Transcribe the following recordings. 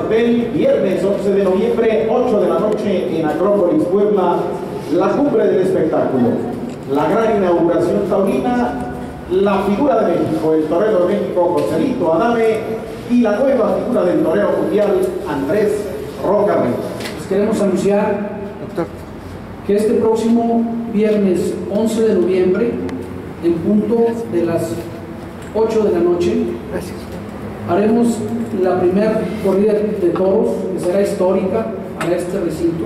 cartel, viernes 11 de noviembre, 8 de la noche en Acrópolis, Puebla, la cumbre del espectáculo, la gran inauguración taurina, la figura de México, el torero de México, Joselito Adame, y la nueva figura del torero mundial, Andrés Roca Reyes. Les queremos anunciar que este próximo viernes 11 de noviembre, en punto de las 8 de la noche, haremos la primera corrida de toros, que será histórica para este recinto.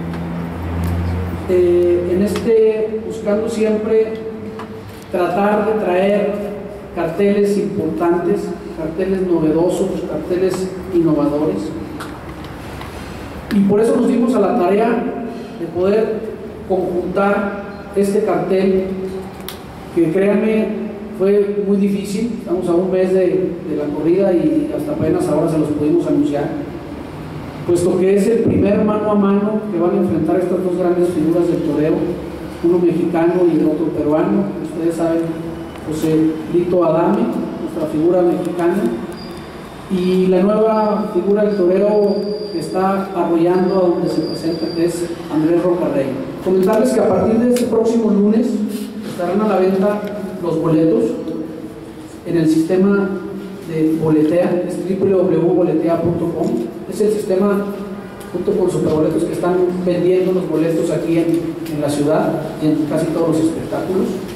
Buscando siempre tratar de traer carteles importantes, carteles novedosos, carteles innovadores. Y por eso nos dimos a la tarea de poder conjuntar este cartel, que créanme, fue muy difícil. Estamos a un mes de la corrida y hasta apenas ahora se los pudimos anunciar, puesto que es el primer mano a mano que van a enfrentar estas dos grandes figuras del toreo, uno mexicano y el otro peruano. Ustedes saben, Joselito Adame, nuestra figura mexicana, y la nueva figura del torero que está arrollando a donde se presenta, que es Andrés Roca Reyes. Comentarles que a partir de este próximo lunes estarán a la venta los boletos en el sistema de Boletea, es www.boletea.com. Es el sistema, junto con Superboletos, que están vendiendo los boletos aquí en la ciudad y en casi todos los espectáculos.